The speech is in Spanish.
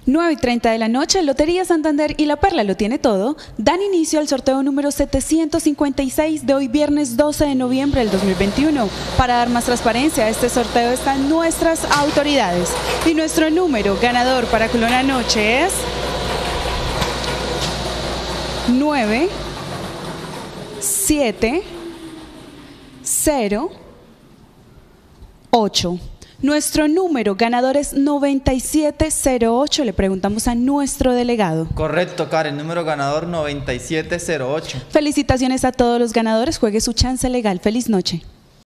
9:30 de la noche, Lotería Santander y La Perla lo tiene todo, dan inicio al sorteo número 756 de hoy viernes 12 de noviembre del 2021. Para dar más transparencia a este sorteo están nuestras autoridades. Y nuestro número ganador para Culona Noche es 9 7 0 8. Nuestro número ganador es 9708. Le preguntamos a nuestro delegado. Correcto, Karen. Número ganador 9708. Felicitaciones a todos los ganadores. Juegue su chance legal. Feliz noche.